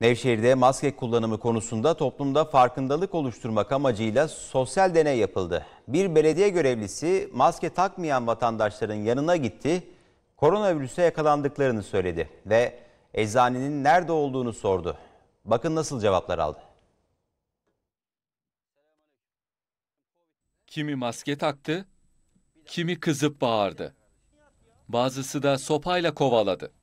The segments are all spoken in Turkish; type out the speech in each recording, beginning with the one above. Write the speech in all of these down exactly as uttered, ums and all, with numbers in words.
Nevşehir'de maske kullanımı konusunda toplumda farkındalık oluşturmak amacıyla sosyal deney yapıldı. Bir belediye görevlisi maske takmayan vatandaşların yanına gitti, koronavirüse yakalandıklarını söyledi ve eczanenin nerede olduğunu sordu. Bakın nasıl cevaplar aldı. Kimi maske taktı, kimi kızıp bağırdı. Bazısı da sopayla kovaladı.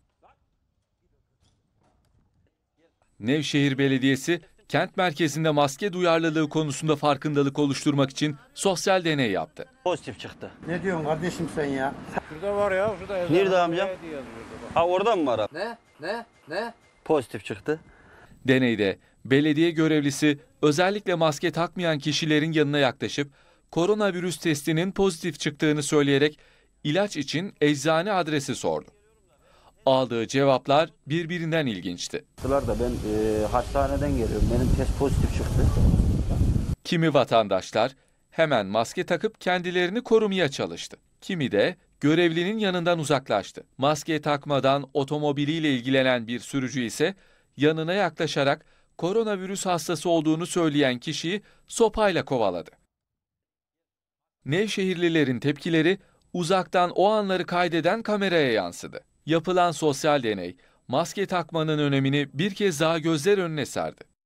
Nevşehir Belediyesi, kent merkezinde maske duyarlılığı konusunda farkındalık oluşturmak için sosyal deney yaptı. Pozitif çıktı. Ne diyorsun kardeşim sen ya? Şurada var ya, şurada. Nerede amcam? Ha orada mı var abi? Ne? Ne? Ne? Pozitif çıktı. Deneyde belediye görevlisi özellikle maske takmayan kişilerin yanına yaklaşıp koronavirüs testinin pozitif çıktığını söyleyerek ilaç için eczane adresi sordu. Aldığı cevaplar birbirinden ilginçti. Da ben e, hastaneden geliyorum. Benim test pozitif çıktı. Kimi vatandaşlar hemen maske takıp kendilerini korumaya çalıştı. Kimi de görevlinin yanından uzaklaştı. Maske takmadan otomobiliyle ilgilenen bir sürücü ise yanına yaklaşarak koronavirüs hastası olduğunu söyleyen kişiyi sopayla kovaladı. Nevşehirlilerin tepkileri uzaktan o anları kaydeden kameraya yansıdı. Yapılan sosyal deney, maske takmanın önemini bir kez daha gözler önüne serdi.